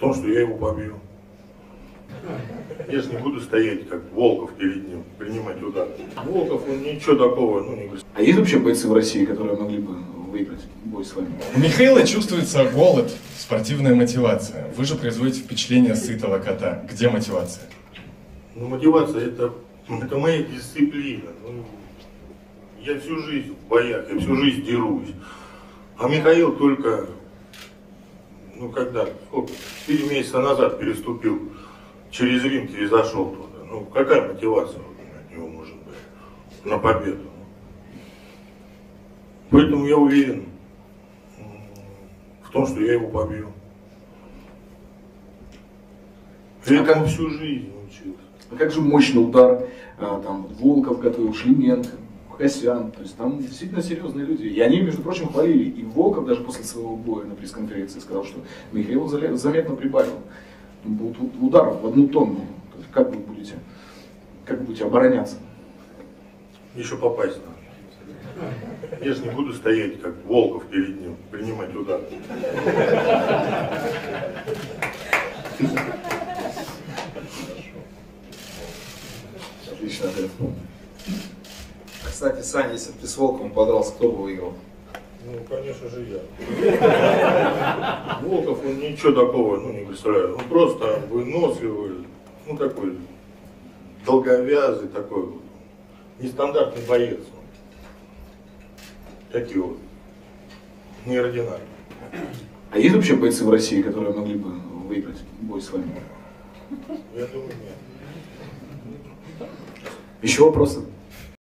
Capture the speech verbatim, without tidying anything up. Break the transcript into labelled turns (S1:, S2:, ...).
S1: том, что я его побью. Я же не буду стоять, как Волков перед ним, принимать удар. Волков, он ничего такого, ну, не говорит.
S2: А есть вообще бойцы в России, которые могли бы выиграть бой с вами?
S3: У Михаила чувствуется голод, спортивная мотивация. Вы же производите впечатление сытого кота. Где мотивация?
S1: Ну, мотивация это, это моя дисциплина. Ну, я всю жизнь в боях, я всю жизнь дерусь. А Михаил только, ну когда, сколько, четыре месяца назад переступил через ринг и зашел туда. Ну, какая мотивация от него может быть на победу? Поэтому я уверен в том, что я его побью. Я этому всю жизнь учился.
S2: А как же мощный удар, а, там, Волков готовил, Шлеменко, Хасян, то есть там действительно серьезные люди. И они, между прочим, хвалили. И Волков даже после своего боя на пресс-конференции сказал, что Михаил заметно прибавил ударов в одну тонну. Как вы будете, как вы будете обороняться?
S1: Еще попасть надо. Я же не буду стоять, как Волков перед ним, принимать удар.
S2: Отлично, ответ.
S4: Кстати, Саня, если бы ты с Волковым подрался, кто бы выиграл?
S1: Ну, конечно же, я. Волков, он ничего такого, ну, не представляет. Он просто выносливый, ну, такой долговязый, такой вот, нестандартный боец. Такие вот, неординарные.
S2: А есть вообще бойцы в России, которые могли бы выиграть бой с вами?
S1: Я думаю, нет.
S2: Еще вопросы?